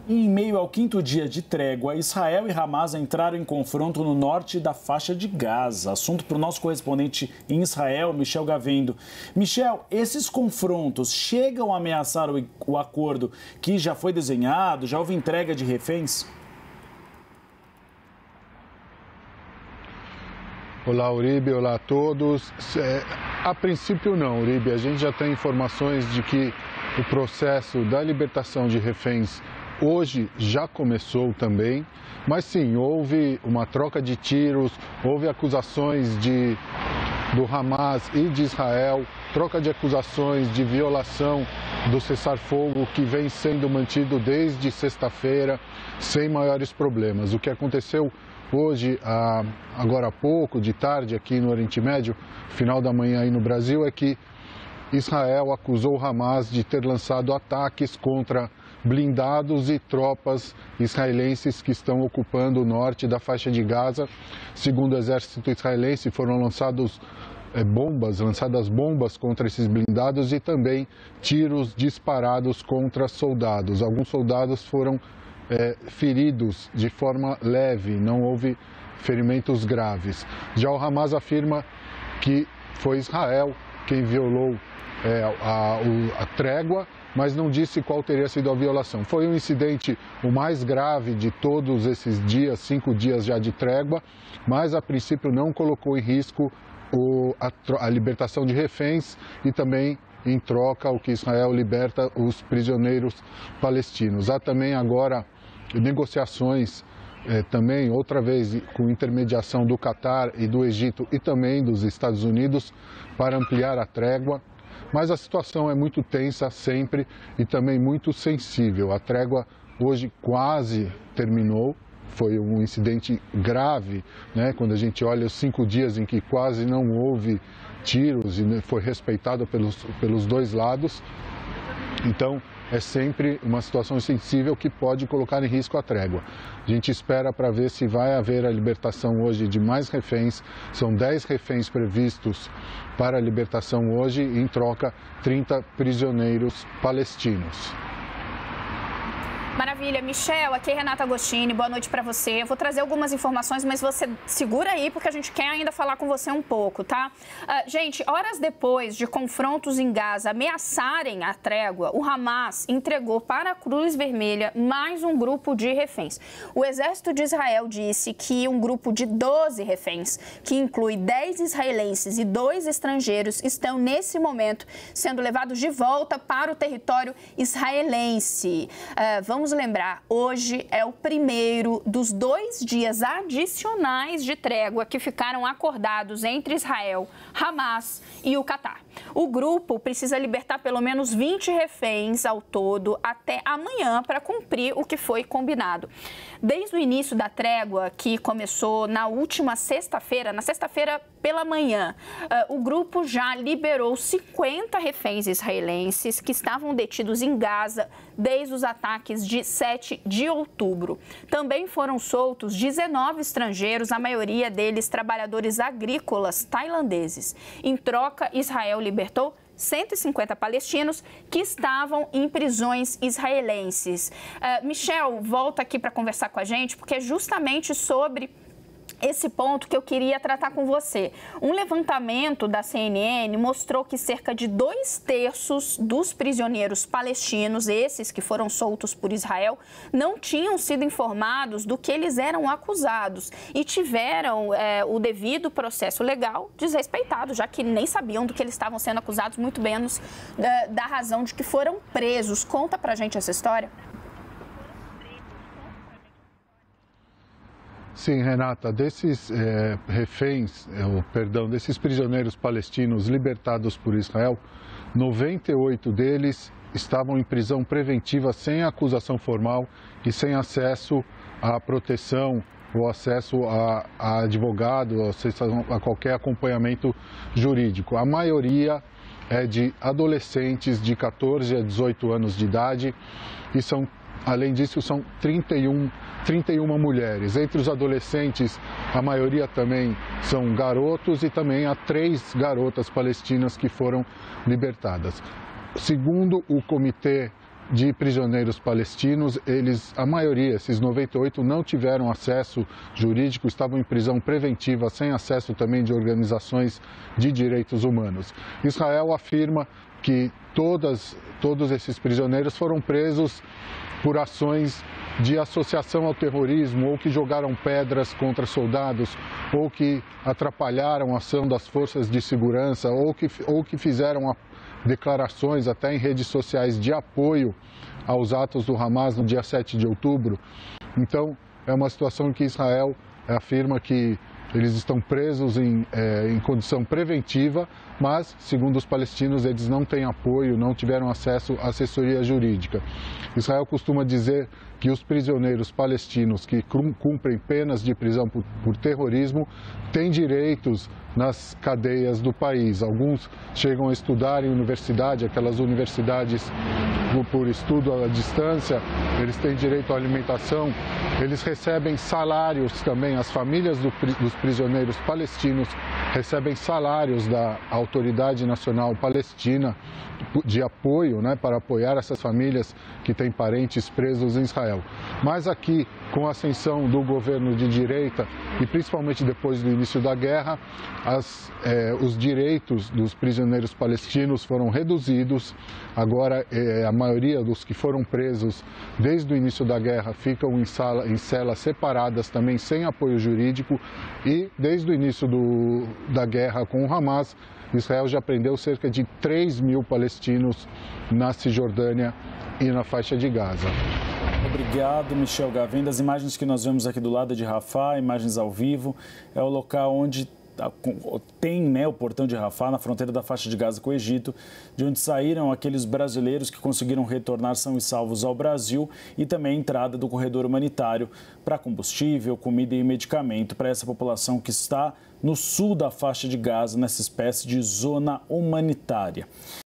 Em meio ao quinto dia de trégua, Israel e Hamas entraram em confronto no norte da faixa de Gaza. Assunto para o nosso correspondente em Israel, Michel Gavendo. Michel, esses confrontos chegam a ameaçar o acordo que já foi desenhado? Já houve entrega de reféns? Olá, Uribe, olá a todos. A princípio não, Uribe. A gente já tem informações de que o processo da libertação de reféns hoje já começou também, mas sim, houve uma troca de tiros, houve acusações do Hamas e de Israel, troca de acusações de violação do cessar-fogo que vem sendo mantido desde sexta-feira, sem maiores problemas. O que aconteceu hoje, agora há pouco, de tarde, aqui no Oriente Médio, final da manhã aí no Brasil, é que Israel acusou o Hamas de ter lançado ataques contra blindados e tropas israelenses que estão ocupando o norte da faixa de Gaza. Segundo o exército israelense, foram lançadas bombas contra esses blindados e também tiros disparados contra soldados. Alguns soldados foram feridos de forma leve, não houve ferimentos graves. Já o Hamas afirma que foi Israel quem violou a trégua, mas não disse qual teria sido a violação. Foi um incidente o mais grave de todos esses dias, 5 dias já de trégua, mas a princípio não colocou em risco a libertação de reféns e também, em troca, o que Israel liberta os prisioneiros palestinos. Há também agora negociações, também outra vez com intermediação do Catar e do Egito e também dos Estados Unidos para ampliar a trégua. Mas a situação é muito tensa sempre e também muito sensível. A trégua hoje quase terminou, foi um incidente grave, né? Quando a gente olha os 5 dias em que quase não houve tiros e foi respeitado pelos dois lados. Então, é sempre uma situação sensível que pode colocar em risco a trégua. A gente espera para ver se vai haver a libertação hoje de mais reféns. São 10 reféns previstos para a libertação hoje, e em troca 30 prisioneiros palestinos. Maravilha. Michel, aqui é Renata Agostini, boa noite para você. Eu vou trazer algumas informações, mas você segura aí, porque a gente quer ainda falar com você um pouco, tá? Gente, horas depois de confrontos em Gaza ameaçarem a trégua, o Hamas entregou para a Cruz Vermelha mais um grupo de reféns. O exército de Israel disse que um grupo de 12 reféns, que inclui 10 israelenses e 2 estrangeiros, estão nesse momento sendo levados de volta para o território israelense. Vamos lembrar, hoje é o primeiro dos 2 dias adicionais de trégua que ficaram acordados entre Israel, Hamas e o Catar. O grupo precisa libertar pelo menos 20 reféns ao todo até amanhã para cumprir o que foi combinado. Desde o início da trégua, que começou na última sexta-feira, na sexta-feira pela manhã, o grupo já liberou 50 reféns israelenses que estavam detidos em Gaza desde os ataques de 7 de outubro. Também foram soltos 19 estrangeiros, a maioria deles trabalhadores agrícolas tailandeses. Em troca, Israel libertou 150 palestinos que estavam em prisões israelenses. Michel, volta aqui para conversar com a gente, porque é justamente sobre esse ponto que eu queria tratar com você. Um levantamento da CNN mostrou que cerca de 2/3 dos prisioneiros palestinos, esses que foram soltos por Israel, não tinham sido informados do que eles eram acusados e tiveram o devido processo legal desrespeitado, já que nem sabiam do que eles estavam sendo acusados, muito menos da razão de que foram presos. Conta pra gente essa história. Sim, Renata, desses desses prisioneiros palestinos libertados por Israel, 98 deles estavam em prisão preventiva sem acusação formal e sem acesso à proteção ou acesso a advogado, a qualquer acompanhamento jurídico. A maioria é de adolescentes de 14 a 18 anos de idade e são, além disso, são 31 mulheres. Entre os adolescentes, a maioria também são garotos e também há 3 garotas palestinas que foram libertadas. Segundo o Comitê de prisioneiros palestinos, a maioria, esses 98, não tiveram acesso jurídico, estavam em prisão preventiva, sem acesso também de organizações de direitos humanos. Israel afirma que todos esses prisioneiros foram presos por ações de associação ao terrorismo, ou que jogaram pedras contra soldados, ou que atrapalharam a ação das forças de segurança, ou que fizeram declarações até em redes sociais de apoio aos atos do Hamas no dia 7 de outubro. Então, é uma situação em que Israel afirma que eles estão presos em condição preventiva, mas, segundo os palestinos, eles não têm apoio, não tiveram acesso à assessoria jurídica. Israel costuma dizer que os prisioneiros palestinos que cumprem penas de prisão por terrorismo têm direitos nas cadeias do país. Alguns chegam a estudar em universidade, aquelas universidades por estudo à distância, eles têm direito à alimentação, eles recebem salários também, as famílias dos prisioneiros palestinos recebem salários da Autoridade Nacional Palestina de apoio, né, para apoiar essas famílias que têm parentes presos em Israel. Mas aqui, com a ascensão do governo de direita e principalmente depois do início da guerra, os direitos dos prisioneiros palestinos foram reduzidos. Agora, a maioria dos que foram presos desde o início da guerra ficam em celas separadas, também sem apoio jurídico. E desde o início da guerra com o Hamas, Israel já prendeu cerca de 3 mil palestinos na Cisjordânia e na faixa de Gaza. Obrigado, Michel Gavenda. As imagens que nós vemos aqui do lado de Rafah, imagens ao vivo, é o local onde tem, né, o portão de Rafah, na fronteira da faixa de Gaza com o Egito, de onde saíram aqueles brasileiros que conseguiram retornar são e salvos ao Brasil, e também a entrada do corredor humanitário para combustível, comida e medicamento para essa população que está no sul da faixa de Gaza, nessa espécie de zona humanitária.